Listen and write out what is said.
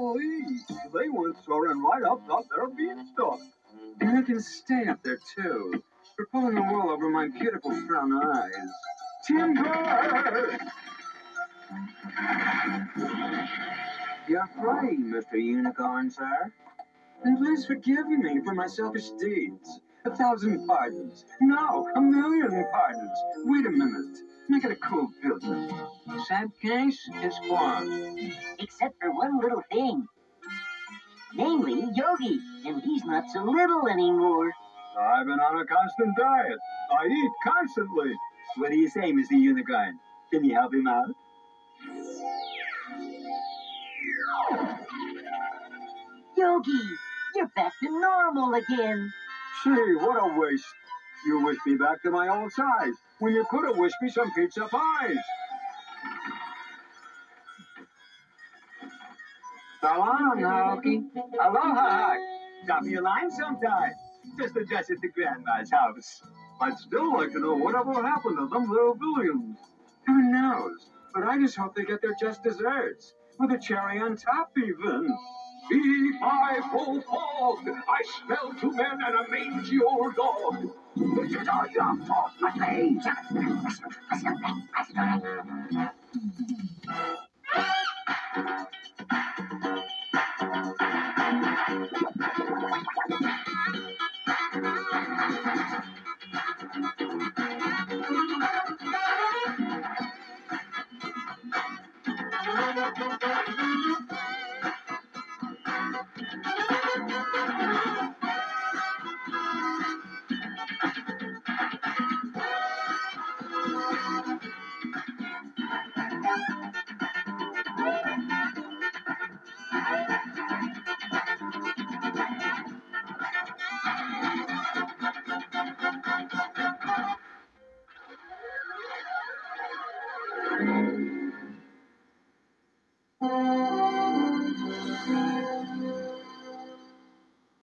golly, they went soaring right up their beanstalk. And they can stay up there, too, for pulling the wool over my beautiful brown eyes. Timber! You're free, Mr. Unicorn, sir. And please forgive me for my selfish deeds. 1,000 pardons. No, 1,000,000 pardons. Wait a minute. Make it a cool business. Sad case is formed. Except for one little thing. Namely, Yogi. And he's not so little anymore. I've been on a constant diet. I eat constantly. What do you say, Mr. Unicorn? Can you help him out? Yogi, you're back to normal again. Gee, what a waste. You wished me back to my old size, when you could have wished me some pizza pies. So long, Naoki. Aloha. Drop me a line sometime. Just address it to Grandma's house. I'd still like to know whatever happened to them little billions. Who knows? But I just hope they get their just desserts. With a cherry on top, even. Fee-fi-fo-fog! I smell 2 men and a mangy old dog. This is all your fault, my page.